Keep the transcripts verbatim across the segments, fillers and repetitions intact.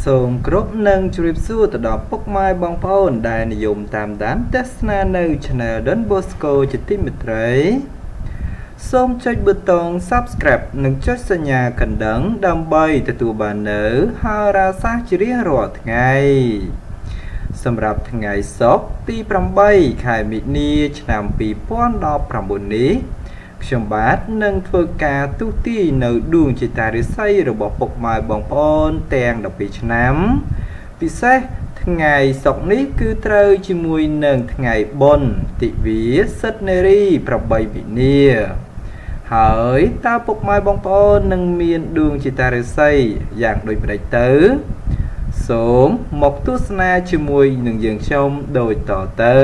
សូមគោរពនិងជម្រាបសួរទៅដល់ពុកម៉ែបងប្អូនដែលនិយមតាមដានទស្សនានៅ Channel Don Bosco ជាទីមេត្រីសូមចុចប៊ូតុង Subscribe និងចុចសញ្ញាកណ្ដឹងដើម្បីទទួលបាននូវហោរាសាស្ត្រជារៀងរាល់ថ្ងៃសម្រាប់ថ្ងៃសុក្រទីប្រាំបីខែមិនិនាឆ្នាំពីរពាន់ដប់ប្រាំបួននេះខ្ញុំបាទនឹងធ្វើការទូទីនៅដួងចិត្តរិស័យរបស់ពុកម៉ែបងប្អូនទាំងដប់ពីរឆ្នាំពិសេសថ្ងៃសុក្រនេះគឺត្រូវជាមួយនឹងថ្ងៃបុណ្យទិវាសិទ្ធិនារីប្រាំបីមិនិនាហើយតើពុកម៉ែបងប្អូននឹងមានដួងចិត្តរិស័យយ៉ាងដូចម្តេចទៅសូមមកទស្សនាជាមួយនឹងយើងខ្ញុំដូចតទៅ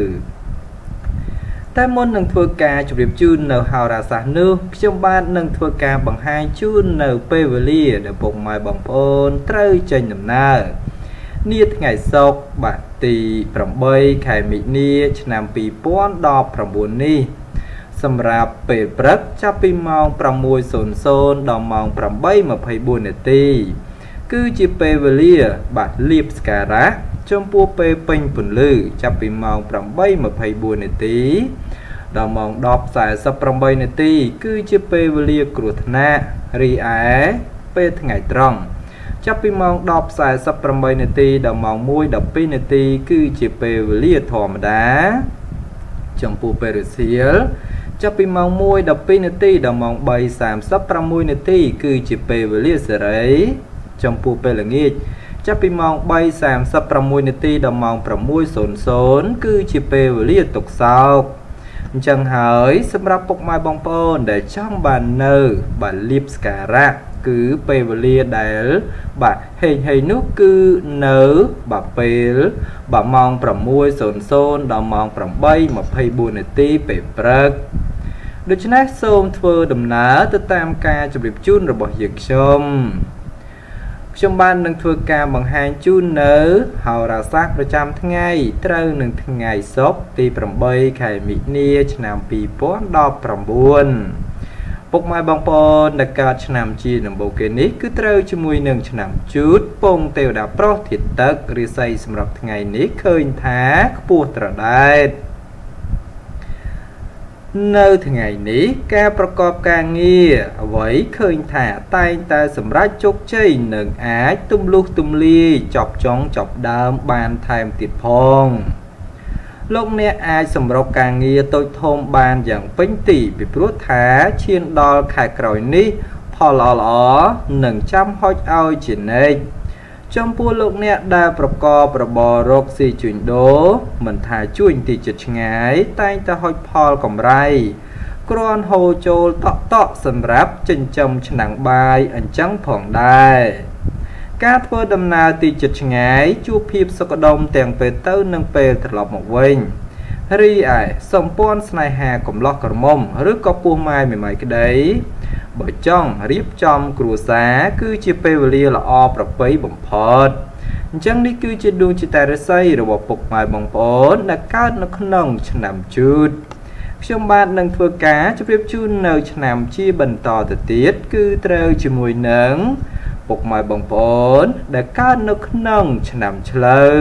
តែមុននឹងធ្វើការជម្រាបជូននៅហោរាសាស្ត្រនោះខ្ញុំបាទនឹងធ្វើការបង្ហាញជូននៅពេលវេលាដែលពុកម៉ែបងប្អូនត្រូវចេញដំណើរនាថ្ងៃសុក្របាទទីប្រាំបីខែមិនិនាឆ្នាំពីរពាន់ដប់ប្រាំបួននេះសម្រាប់ពេលព្រឹកចាប់ពីម៉ោងប្រាំមួយសូន្យសូន្យដល់ម៉ោងប្រាំបីម្ភៃបួននាទីគឺជាពេលវេលាបាទលៀបសក្ការៈចំពោះពេលពេញពន្លឺចាប់ពីម៉ោងប្រាំបីម្ភៃបួននាទីដល់ម៉ោងដប់សែសិបប្រាំបីនាទីគឺជាពេលវេលាគ្រោះថ្នាក់រីឯពេលថ្ងៃត្រង់ចាប់ពីម៉ោងដប់សែសិបប្រាំបីនាទីដល់ម៉ោងមួយដប់ពីរនាទីគឺជាពេលវេលាធម្មតាចំពោះពេលរសៀលចាប់ពីម៉ោងមួយដប់ពីរនាទីដល់ម៉ោងបីសាមសិបប្រាំមួយនាទីគឺជាពេលវេលាសេរីចំពោះពេលល្ងាចចាប់ពីម៉ោងបីសាមសិបប្រាំមួយនាទីដល់ម៉ោងប្រាំមួយសូន្យសូន្យគឺជាពេលវេលាទុកសោកអញ្ចឹងហើយសម្រាប់ពុកម៉ែបងប្អូនដែលចង់បាននៅបាទលៀបសក្ការៈគឺពេលវេលាដែលបាទហេងហេងនោះគឺនៅបាទពេលបាទម៉ោងប្រាំមួយសូន្យសូន្យដល់ម៉ោងប្រាំបីម្ភៃបួននាទីពេលព្រឹកដូច្នេះសូមធ្វើដំណើរទៅតាមការជម្រាបជូនរបស់យើងខ្ញុំខ្ញុំបាននឹងធ្វើការបង្ហាញជូននៅហោរាសាស្ត្រប្រចាំថ្ងៃត្រូវនឹងថ្ងៃសុក្រទីប្រាំបីខែមិនិនាឆ្នាំពីរពាន់ដប់ប្រាំបួនពុកម៉ែបងប្អូនដែលកើតឆ្នាំជាដំបូងគេនេះគឺត្រូវជាមួយនឹងឆ្នាំជូតពងទេវតាប្រុសធាតុទឹករាសីសម្រាប់ថ្ងៃនេះឃើញថាខ្ពស់ត្រដែតនៅថ្ងៃនេះការប្រកបការងារអ្វីឃើញថាតែងតែសម្រេចជោគជ័យនឹងអាចទំលុះទំលាយចប់ចុងចប់ដើមបានថែមទៀតផងលោកអ្នកអាចសម្រុកការងារតូចធំបានយ៉ាងពេញទីពីព្រោះថាឈានដល់ខែក្រោយនេះផលល្អៗនឹងចាំហុចឲ្យជានិច្ចចំពោះលោកអ្នកដែលប្រកបរបររកស៊ីជួញដូរមិនថាជួញទីជិតឆ្ងាយតែងតែហុចផលកម្រៃគ្រាន់ហូរចូលតក់តក់សម្រាប់ចិញ្ចឹមឆ្នាំងបាយអញ្ចឹងផងដែរការធ្វើដំណើរទីជិតឆ្ងាយជួបភាពសុខដុមទាំងពេលទៅនិងពេលត្រឡប់មកវិញរីឯសម្ព័ន្ធស្នេហាកំឡោះក្រមុំឬក៏ពោះម៉ាយមេម៉ាយក្តីបើចង់រៀបចំគ្រួសារគឺជាពេលវេលាល្អប្រពៃបំផុតអញ្ចឹងនេះគឺជាដួងចិត្តរិស័យរបស់ពុកម៉ែបងប្អូនដែលកើតនៅក្នុងឆ្នាំជូតខ្ញុំបាទនឹងធ្វើការជម្រាបជូននៅឆ្នាំជាបន្តទៅទៀតគឺត្រូវជាមួយនឹងពុកម៉ែបងប្អូនដែលកើតនៅក្នុងឆ្នាំឆ្លូវ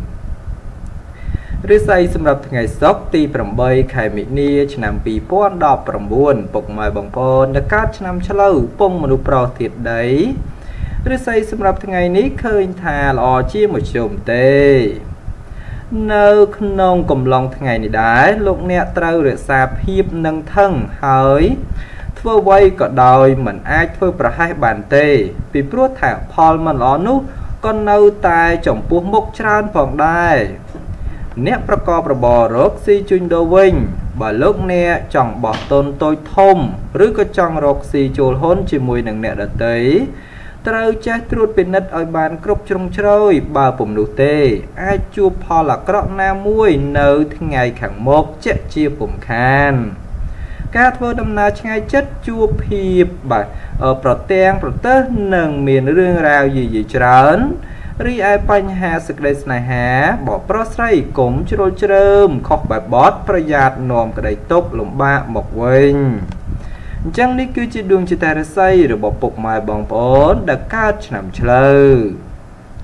រិស័យសម្រាប់ថ្ងៃសុក្រទីប្រាំបីខែមិនិនាឆ្នាំពីរពាន់ដប់ប្រាំបួនពុកម៉ែបងប្អូនដែលកើតឆ្នាំឆ្លូវពងមនុស្សប្រុសធាតុដីរិស័យសម្រាប់ថ្ងៃនេះឃើញថាល្អជាមធ្យមទេនៅក្នុងកំឡុងថ្ងៃនេះដែរលោកអ្នកត្រូវរក្សាភាពនឹងថឹងហើយធ្វើអ្វីក៏ដោយមិនអាចធ្វើប្រហែសបានទេពីព្រោះថាផលមិនល្អនោះក៏នៅតែចំពោះមុខច្រើនផងដែរអ្នកប្រកបរបររកស៊ីជួញដូរវិញបើលោកអ្នកចង់បោះទុនតូចធំឬក៏ចង់រកស៊ីចូលហ៊ុនជាមួយនឹងអ្នកដទៃត្រូវចេះត្រួតពិនិត្យឲ្យបានគ្រប់ជ្រុងជ្រោយបើពុំនោះទេអាចជួបផលអាក្រក់ណាមួយនៅថ្ងៃខាងមុខជាក់ជាពុំខានការធ្វើដំណើរឆ្ងាយចិត្តជួបភាពបាទប្រទាំងប្រទើសនឹងមានរឿងរ៉ាវយីយីច្រើនរីឯបញ្ហាសេចក្តីស្នេហាបបប្រុសស្រីកុំជ្រុលជ្រើមខុសបែបបត់ប្រយ័ត្ននាំក្តីទុកលំបាកមកវិញអញ្ចឹងនេះគឺជាដួងចិត្តរិស័យរបស់ពុកម៉ែបងប្អូនដែលកើតឆ្នាំឆ្លូវ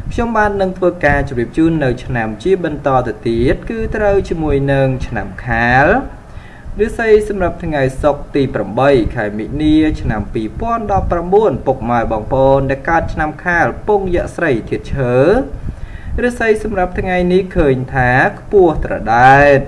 trong ban nâng thua ca chụp điệp chun nơi chạm chia bên to từ tiết cứ trâu cho mùi nâng chạm khá đứa xây xâm nhập thằng ngày sọc tì bẩm bay khải mỹ nia chạm pì pon đo bẩm buồn bộc mài bằng pon để cắt chạm khá bông dạ sậy thiệt chớ đứa xây xâm nhập thằng ngày ní khởi thá bùa trở đại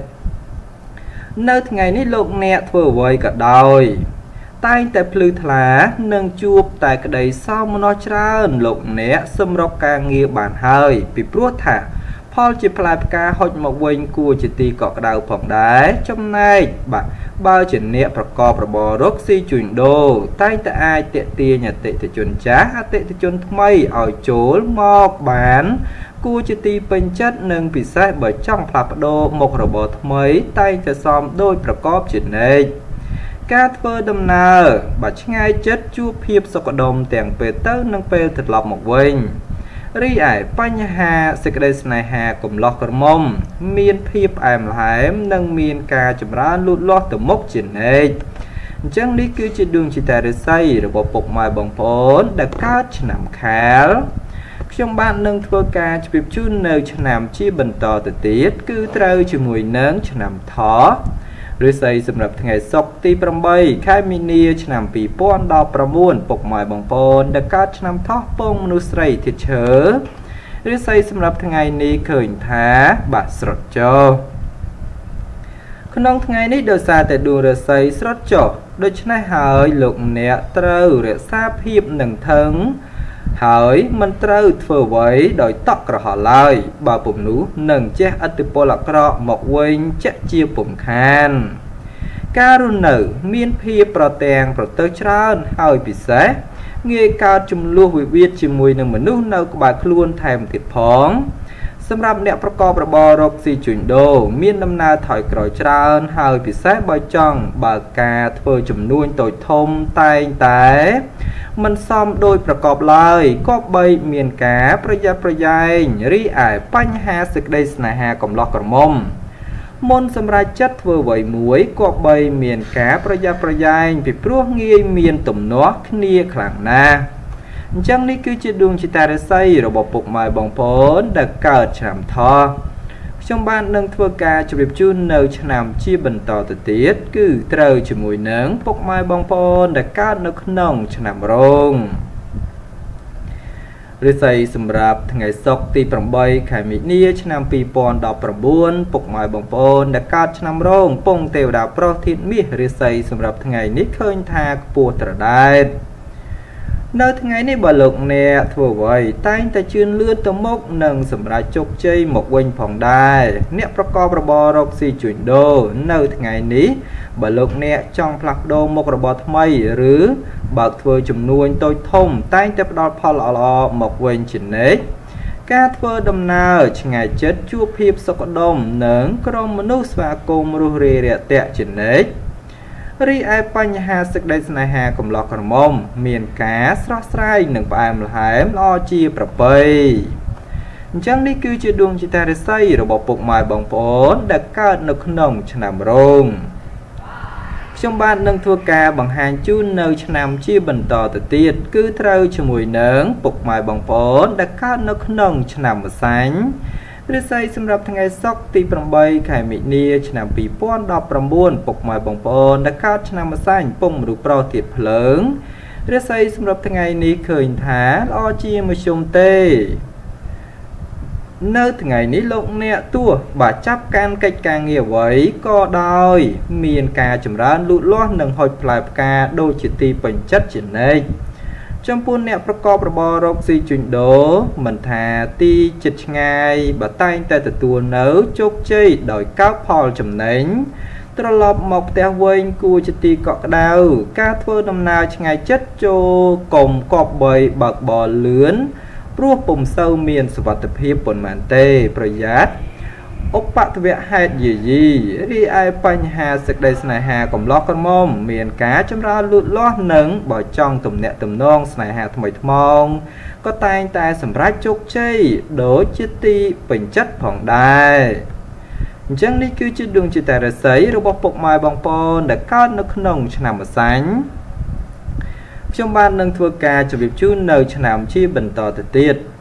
nơi thằng ngày ní lục nẹ thua vơi cả đôi tay tại plư thá nâng chuột tại cái đấy sau mà nó trơn lục nẹ xâm rọc ca nghe bản hơi bị bút thả Paul chỉ phải ca hot một quên cua chỉ tì cọ đào phòng đá trong này bạn bao chuyện nẹ và co và bò rốt si chuyển đồ tay tại ai tệ tia nhà tệ thì chuẩn trá tệ thì chuẩn mây ở chỗ mọc bán cua chỉ tì bên chất nâng bị sai bởi trong phạp đô một robot mấy tay cho xóm đôi và co chuyện này các vơ đâm nơ bà ngay chết chua hiệp sọc đồng tiền về tớ nâng phê thật lọc một vinh ri ải bánh hà sẽ cái đây này hà cùng lọc cầm mông miên hiệp ảm lại nâng miên ca chùm ra lụt lọt từ mốc chuyện này chẳng lý cứ trên đường chỉ tài để xây rồi bỏ bọc mài bằng phốn đã cát nằm khá trong bạn nâng thua ca chụp chun nơi cho nằm chi bình tò từ tiết cứ trâu cho mùi nâng cho nằm thó rồi xây xâm nhập ngày sọc tì bầm bay khai mini chạm pì pon đo bầm buồn bộc mài bằng pon đã cắt chạm thóc bông nụ sậy thiệt chớ rồi xây xâm nhập ngày ní khởi thá bạc sọt cho con ông ngày ní đời xa tại đùa rồi xây sọt cho đôi chân này hơi lục nẹ trâu rồi sáp hiệp nâng thân hỏi mình trâu phở với đòi tóc rồi họ lời bà bụng nú nâng chết ở từ bộ lạc rõ một quên chết chia bụng khan Karun nữ miên phi protein protein hơi bị xế nghe cao chung lưu hủy viết chỉ mùi nâng mà nú nâu của bà luôn thèm thịt phóng xâm rạp nẹប្រកបរបររកស៊ីជួញដូរមានដំណើរថយក្រោយច្រើនហើយពិសេសបើចង់បើការធ្វើចំនួនតូចធំតែងតែមិនសមដោយប្រកបឡើយក៏បីមានការប្រយ័ត្នប្រយែងរីឯបញ្ហាសេចក្តីស្នេហាកំឡោះក្រមុំមុនសម្រាប់ចិត្តធ្វើអ្វីមួយក៏បីមានការប្រយ័ត្នប្រយែងពីព្រោះងាយមានទំនាស់គ្នាខ្លាំងណាស់ចឹងនេះគឺជាដួងចិត្តរស័យរបស់ពុកម៉ែបងប្អូនដែលកើតឆ្នាំថោខ្ញុំបាននឹងធ្វើការជម្រាបជូននៅឆ្នាំជាបន្តទៅទៀតគឺត្រូវជាមួយនឹងពុកម៉ែបងប្អូនដែលកើតនៅក្នុងឆ្នាំរោងរស័យសម្រាប់ថ្ងៃសុក្រទីប្រាំបីខែមិនិនាឆ្នាំពីរពាន់ដប់ប្រាំបួនពុកម៉ែបងប្អូនដែលកើតឆ្នាំរោងពងទេវតាប្រុសធាតុមាសរស័យសម្រាប់ថ្ងៃនេះឃើញថាខ្ពស់ត្រដែតនៅថ្ងៃនេះបើលោកអ្នកធ្វើអ្វីតែងតែជឿនលឿនទៅមុខនិងសម្រាប់ជោគជ័យមកវិញផងដែរអ្នកប្រកបរបររកស៊ីជួញដូរនៅថ្ងៃនេះបើលោកអ្នកចង់ផ្លាស់ប្ដូរមុខរបរថ្មីឬបើកធ្វើចំនួនតូចធំតែងតែផ្ដល់ផលល្អៗមកវិញជានិច្ចការធ្វើដំណើរឆ្ងាយចិត្តជួបភាពសុខដុមនិងក្រុមមនុស្សស្វាគមន៍រុះរាយរាក់ទាក់ជានិច្ចរីឯបញ្ហាសេចក្តីស្នេហាកំឡោះក្រមុំមានការស្រស់ស្រាយនិងផ្អែមល្ហែមល្អជាប្រពៃអញ្ចឹងនេះគឺជាដួងចិត្តរស័យរបស់ពុកម៉ែបងប្អូនដែលកើតនៅក្នុងឆ្នាំរោងខ្ញុំបាននឹងធ្វើការបង្ហាញជូននៅឆ្នាំជាបន្តទៅទៀតគឺត្រូវជាមួយនឹងពុកម៉ែបងប្អូនដែលកើតនៅក្នុងឆ្នាំម្សាញ់រស័យសម្រាប់ថ្ងៃសុក្រទីប្រាំបីខែមិនិនាឆ្នាំពីរពាន់ដប់ប្រាំបួនពុកម៉ែបងប្អូនដែលកើតឆ្នាំម្សាញ់ពងមនុស្សប្រុសទៀតភ្លើងរស័យសម្រាប់ថ្ងៃនេះឃើញថាល្អជាមធ្យមទេនៅថ្ងៃនេះលោកអ្នកទោះបើចាប់កាន់កិច្ចការងារអ្វីក៏ដោយមានការចម្រើនលូតលាស់និងហុចផ្លែផ្កាដូចជាទីពេញចិត្តជានិច្ចចំពោះអ្នកប្រកបរបររកស៊ីជួញដូរមិនថាទីចិត្តឆ្ងាយបើតែងតែទទួលនៅជោគជ័យដោយកោបផលចំណេញត្រឡប់មកផ្ទះវិញគួរជាទីកក់ក្ដៅការធ្វើដំណើរឆ្ងាយចិត្តចូលកុំកប់បីបើកបរលឿនព្រោះពុំសូវមានសុវត្ថិភាពប៉ុន្មានទេប្រយ័ត្នឧបទ្ទវហេតុយាយីរីឯបញ្ហាសេចក្តីស្នេហាកំឡោះក្រមុំមានការចម្រើនលូតលាស់និងបើចង់ទំនាក់ទំនងស្នេហាថ្មីថ្មោងក៏តែងតែសម្រេចជោគជ័យដូចជាទីពេញចិត្តផងដែរអញ្ចឹងនេះគឺជាដួងចិត្តរស័យរបស់ពុកម៉ែបងប្អូនដែលកើតនៅក្នុងឆ្នាំម្សាញ់ខ្ញុំបាននឹងធ្វើការជម្រាបជូននៅឆ្នាំជាបន្តទៅទៀត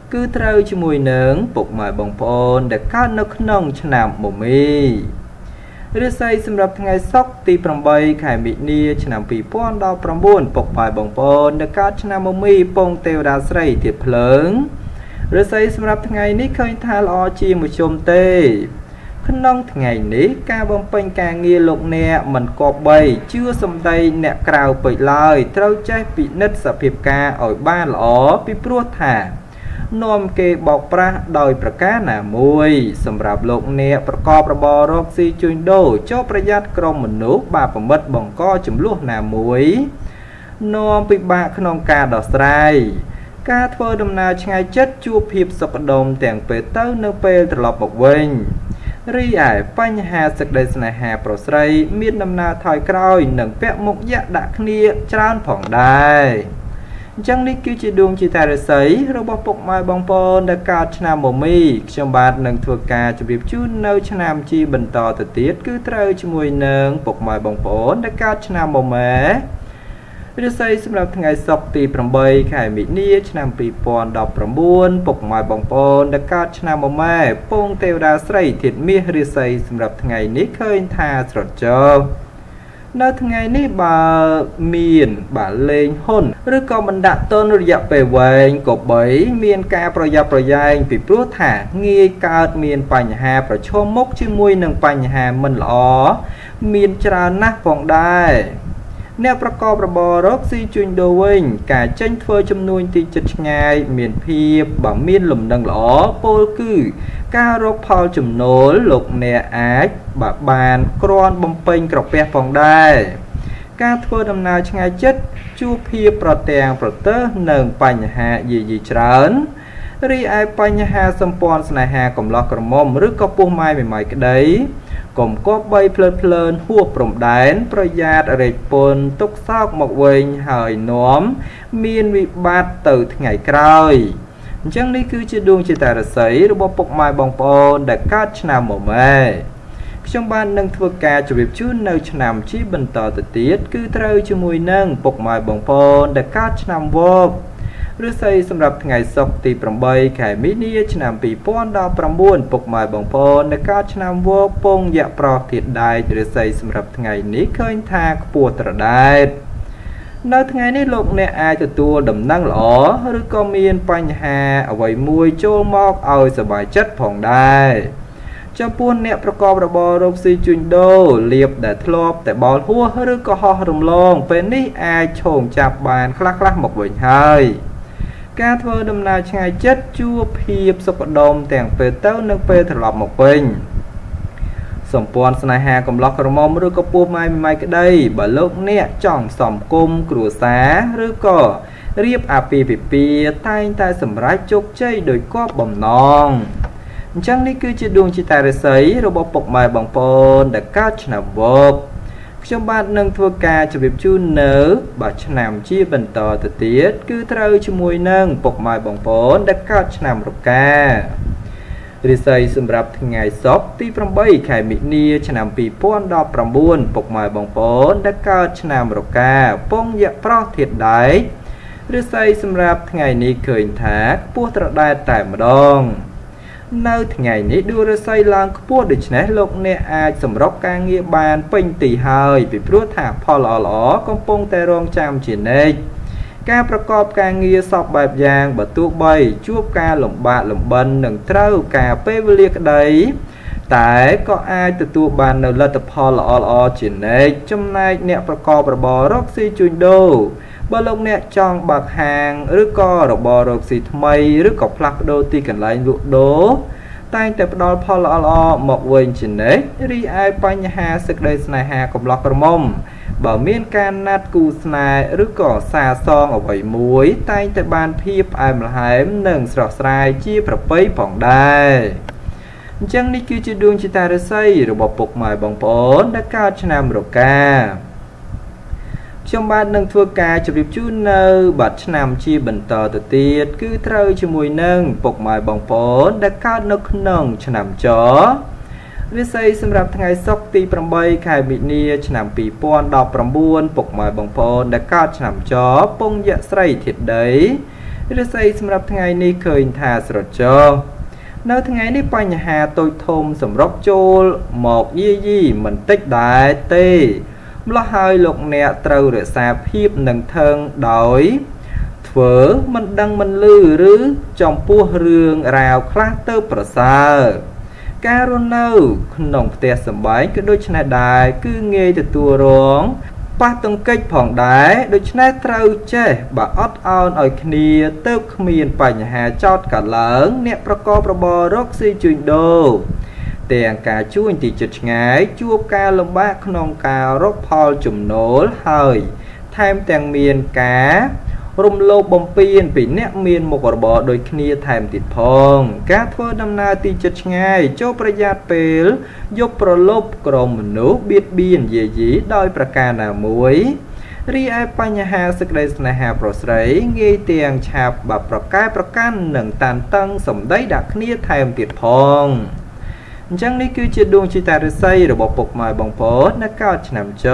គឺត្រូវជាមួយនឹងពុកម៉ែបងប្អូនដែលកើតនៅក្នុងឆ្នាំមមីរាសីសម្រាប់ថ្ងៃសុក្រទីប្រាំបីខែមិនិនាឆ្នាំពីរពាន់ដប់ប្រាំបួនពុកម៉ែបងប្អូនដែលកើតឆ្នាំមមីពងទេវតាស្រីទៀតភ្លើងរាសីសម្រាប់ថ្ងៃនេះឃើញថាល្អជាមួយជុំទេក្នុងថ្ងៃនេះការបំពេញការងារលោកអ្នកមិនគប្បីជឿសំដីអ្នកក្រៅពេកឡើយត្រូវចេះពិនិត្យសភាពការឲ្យបានល្អពីព្រោះថានាំគេបោកប្រាស់ដោយប្រការណាមួយសម្រាប់លោកអ្នកប្រកបរបររកស៊ីជួញដូរចូលប្រយ័ត្នក្រុមមនុស្សបាបប្រមិតបង្កចំនួនណាមួយនាំពិបាកក្នុងការដោះស្រាយការធ្វើដំណើរឆ្ងាយចិត្តជួបភាពសុខដុមទាំងពេលទៅនៅពេលត្រឡប់មកវិញរីឯបញ្ហាសេចក្តីស្នេហាប្រុសស្រីមានដំណើរថយក្រោយនិងពាក់មុខយ៉ាក់ដាក់គ្នាច្រើនផងដែរអញ្ចឹងនេះគឺជាដួងជាតារាសីរបស់ពុកម៉ែបងប្អូនដែលកើតឆ្នាំមមីខ្ញុំបាទនឹងធ្វើការជម្រាបជូននៅឆ្នាំជីបន្តទៅទៀតគឺត្រូវជាមួយនឹងពុកម៉ែបងប្អូនដែលកើតឆ្នាំមមែរាសីសម្រាប់ថ្ងៃសុក្រទីប្រាំបីខែមិនិនាឆ្នាំពីរពាន់ដប់ប្រាំបួនពុកម៉ែបងប្អូនដែលកើតឆ្នាំមមែពងទេវតាស្រីធាតុមាសរាសីសម្រាប់ថ្ងៃនេះឃើញថាស្រត់ចុះនៅថ្ងៃនេះបើមានបើលេងហ៊ុនឬក៏មិនដាក់ទុនរយៈពេលវែងក៏បីមានការប្រយ័ត្នប្រយែងពីព្រោះថាងាយកើតមានបញ្ហាប្រឈមមុខជាមួយនឹងបញ្ហាមិនល្អមានច្រើនណាស់ផងដែរអ្នកប្រកបរបររកស៊ីជួញដូរវិញការចេញធ្វើចំនួនទីចិត្តឆ្ងាយមានភាពបើមានលំនឹងល្អពោលគឺការរកផលចំណូលលោកអ្នកអាចបើបានគ្រាន់បំពេញក្រពះផងដែរការធ្វើដំណើរឆ្ងាយចិត្តជួបភាពប្រទាំងប្រទើសនឹងបញ្ហាយាយីច្រើនរីឯបញ្ហាសម្ព័ន្ធស្នេហាកំឡោះក្រមុំឬក៏ពោះម៉ាយមេម៉ាយក្តីកុំគប្បីភ្លើតភ្លើនហួសព្រំដែនប្រយ័ត្នរែកពុនទុកសោកមកវិញហើយនាំមានវិបត្តិទៅថ្ងៃក្រោយអញ្ចឹងនេះគឺជាដួងជាតារាសីរបស់ពុកម៉ែបងប្អូនដែលកើតឆ្នាំមមែខ្ញុំបាននឹងធ្វើការជម្រាបជូននៅឆ្នាំជីបន្តទៅទៀតគឺត្រូវជាមួយនឹងពុកម៉ែបងប្អូនដែលកើតឆ្នាំវករាសីសម្រាប់ថ្ងៃសុក្រទីប្រាំបីខែមិនិនាឆ្នាំពីរពាន់ដប់ប្រាំបួនពុកម៉ែបងប្អូនដែលកើតឆ្នាំវកពងយៈប្រោះធាតុដែករាសីសម្រាប់ថ្ងៃនេះឃើញថាខ្ពស់ត្រដែតនៅថ្ងៃនេះលោកអ្នកអាចទទួលដំណឹងល្អឬក៏មានបញ្ហាអ្វីមួយចូលមកឲ្យសប្បាយចិត្តផងដែរចំពោះអ្នកប្រកបរបររកស៊ីជួញដូរលៀបដែលធ្លាប់តែបោលហួសឬក៏ហោះរំលងពេលនេះអាចឈោងចាប់បានខ្លះខ្លះមកវិញហើយការធ្វើដំណើរឆ្ងាយចិត្តជួបភាពសុខដុមទាំងពេលទៅនិងពេលត្រឡប់មកវិញសម្ព័ន្ធស្នេហាកំឡោះក្រមុំឬក៏ពោះម៉ាយម៉ាយក្តីបើលោកអ្នកចង់សំគុំគ្រួសារឬក៏រៀបអាពាហ៍ពិពាហ៍តែងតែសម្រេចជោគជ័យដោយគប់បំណងអញ្ចឹងនេះគឺជាដួងជាតារាសីរបស់ពុកម៉ែបងប្អូនដែលកើតឆ្នាំវកខ្ញុំបាទនឹងធ្វើការជម្រាបជូននៅបើឆ្នាំជាបន្តទៅទៀតគឺត្រូវជាមួយនឹងពុកម៉ែបងប្អូនដែលកើតឆ្នាំរការាសីសម្រាប់ថ្ងៃសុក្រទីប្រាំបីខែមិនិនាឆ្នាំពីរពាន់ដប់ប្រាំបួនពុកម៉ែបងប្អូនដែលកើតឆ្នាំរកាពងយៈប្រោះធាតុដែករាសីសម្រាប់ថ្ងៃនេះឃើញថាខ្ពស់ត្រដែតតែម្ដងនៅថ្ងៃនេះដួងរាសីឡើងខ្ពស់ដូច្នេះលោកអ្នកអាចសម្រុកការងារបានពេញទីហើយពីព្រោះថាផលល្អៗកំពុងតែរងចាំជានិច្ចការប្រកបការងារសពបែបយ៉ាងបើទោះបីជួបការលំបាកលំបិននិងត្រូវការពេលវេលាក្តីតែក៏អាចទទួលបាននូវលទ្ធផលល្អៗជានិច្ចចំណែកអ្នកប្រកបរបររកស៊ីជួញដូរបើលោកអ្នកចង់បើកហាងឬក៏របររកស៊ីថ្មីឬក៏ផ្លាស់ប្ដូរទីកន្លែងលក់ដូរតែងតែផ្ដល់ផលល្អៗមកវិញជានិច្ចរីឯបញ្ហាសេចក្តីស្នេហាកំឡោះក្រមុំបើមានការណាត់គូស្នេហ៍ឬក៏សារសងអ្វីមួយតែងតែបានភាពផ្អែមល្ហែមនិងស្រស់ស្រាយជាប្រពៃផងដែរអញ្ចឹងនេះគឺជាដួងជាតារាសីរបស់ពុកម៉ែបងប្អូនដែលកើតឆ្នាំរកាខ្ញុំបាទនឹងធ្វើការជម្រាបជូននៅបាត់ឆ្នាំជាបន្តទៅទៀតគឺត្រូវជាមួយនឹងពុកម៉ែបងប្អូនដែលកើតនៅក្នុងឆ្នាំចរាសីសម្រាប់ថ្ងៃសុក្រទីប្រាំបីខែមិនិនាឆ្នាំពីរពាន់ដប់ប្រាំបួនពុកម៉ែបងប្អូនដែលកើតឆ្នាំចពងយៈស្រីធាតុដីឬស្អីសម្រាប់ថ្ងៃនេះឃើញថាស្រចោនៅថ្ងៃនេះបញ្ហាតូចធំសម្រាប់ចូលមកយាយីមិនតិចដែរទេម្ល៉េះហើយលោកអ្នកត្រូវរក្សាភាពនឹងថឹងដោយធ្វើមិនដឹងមិនលឺឬចំពោះរឿងរ៉ាវខ្លះទៅប្រសើរការរស់នៅក្នុងផ្ទះសម្បែងក៏ដូចនេះដែរគឺងាយទទួលរងប៉ះទង្គិចផងដែរដូច្នេះត្រូវចេះបើអត់អោនឲ្យគ្នាទៅគ្មានបញ្ហាចោតកើតឡើងអ្នកប្រកបរបររកស៊ីជួញដូរទាំងការជួញទីជិតឆ្ងាយជួបការលំបាកក្នុងការរកផលចំណូលហើយថែមទាំងមានការរំលោភបំពានពីអ្នកមានមុខរបរដូចគ្នាថែមទៀតផងការធ្វើដំណើរទីជិតឆ្ងាយចូលប្រយ័ត្នពេលយកប្រឡប់ក្រុមមនុស្សបៀតបៀនយាយីដោយប្រការណាមួយរីឯបញ្ហាសេចក្តីស្នេហាប្រុសស្រីងាយទាំងឆាប់បាប្រកែប្រកាន់និងតានតឹងសម្ដីដាក់គ្នាថែមទៀតផងអញ្ចឹងនេះគឺជាដួងចិត្តរិស័យរបស់ពុកម៉ែបងប្អូននៅកើតឆ្នាំច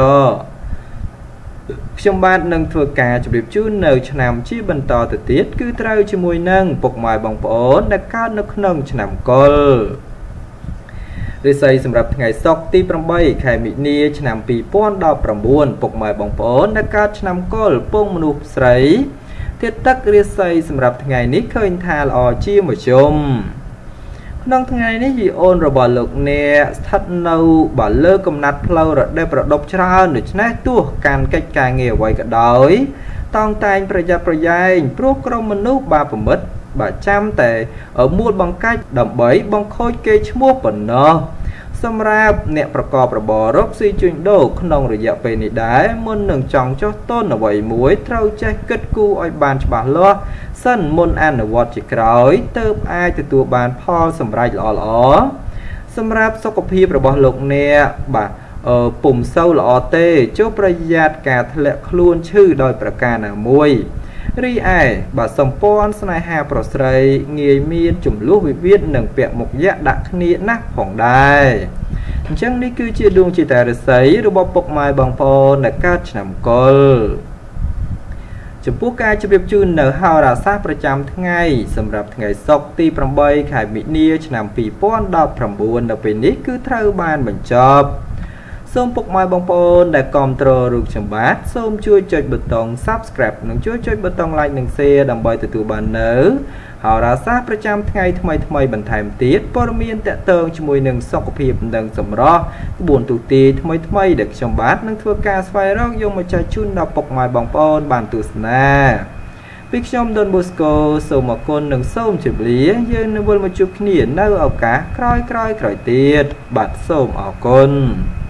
ខ្ញុំបាទនឹងធ្វើការជម្រាបជូននៅឆ្នាំជាបន្តទៅទៀតគឺត្រូវជាមួយនឹងពុកម៉ែបងប្អូនដែលកើតនៅក្នុងឆ្នាំកុលរិស័យសម្រាប់ថ្ងៃសុក្រទីប្រាំបីខែមិនិនាឆ្នាំពីរពាន់ដប់ប្រាំបួនពុកម៉ែបងប្អូនដែលកើតឆ្នាំកុលពងមនុស្សស្រីធាតុទឹករិស័យសម្រាប់ថ្ងៃនេះឃើញថាល្អជាមធ្យមក្នុងថ្ងៃនេះយីអូនរបស់លោកអ្នកស្ថិតនៅបើលើកំណាត់ផ្លូវរដែប្រដប់ច្រើនដូច្នេះទោះកាន់កិច្ចការងារអ្វីក៏ដោយតោងតែងប្រយ័ត្នប្រយែងព្រោះក្រុមមនុស្សបាប្រមិតបើចាំតែមូលបង្កាច់ដើម្បីបង្ខូចគេឈ្មោះប៉ុណ្ណោះសម្រាប់អ្នកប្រកបរបររកស៊ីជួញដូរក្នុងរយៈពេលនេះដែរមុននឹងចង់ចុះតនអ្វីមួយត្រូវចេះគិតគូរឲ្យបានច្បាស់លាស់សិនមុនអនុវត្តជាក្រោយទើបអាចទទួលបានផលសម្រេចល្អល្អសម្រាប់សុខភាពរបស់លោកអ្នកបាទពុំសូវល្អទេចូលប្រយ័ត្នការធ្លាក់ខ្លួនឈឺដោយប្រការណាមួយរីឯបើសម្ព័ន្ធស្នេហាប្រុសស្រីងាយមានចំនួនវិវាទនិងពាក់មុខយៈដាក់គ្នាណាស់ផងដែរអញ្ចឹងនេះគឺជាដួងចិត្តរិស័យរបស់ពុកម៉ែបងប្អូនដែលកើតឆ្នាំកុលចំពោះការជម្រាបជូននៅហោរាសាស្ត្រប្រចាំថ្ងៃសម្រាប់ថ្ងៃសុក្រទីប្រាំបីខែមិនិនាឆ្នាំពីរពាន់ដប់ប្រាំបួនដល់ពេលនេះគឺត្រូវបានបញ្ចប់សូមពុកម៉ែបងប្អូនដែលគាំទ្ររូបខ្ញុំបាទសូមជួយចុចប៊ូតុង Subscribe និងជួយចុចប៊ូតុង Like និង Share ដើម្បីទទួលបាននៅហោរាសាស្ត្រប្រចាំថ្ងៃថ្មីថ្មីបន្ថែមទៀតព័ត៌មានតកតងជាមួយនឹងសុខភាពនិងសម្រស់ក្បួនទូទីថ្មីថ្មីដែលខ្ញុំបាទនឹងធ្វើការស្វែងរកយកមកចែកជូនដល់ពុកម៉ែបងប្អូនបានទស្សនាពីខ្ញុំដុនបូស្កូសូមអរគុណនិងសូមជម្រាបយើងនឹងវិលមកជួបគ្នានៅឱកាសក្រោយៗទៀតបាទសូមអរគុណ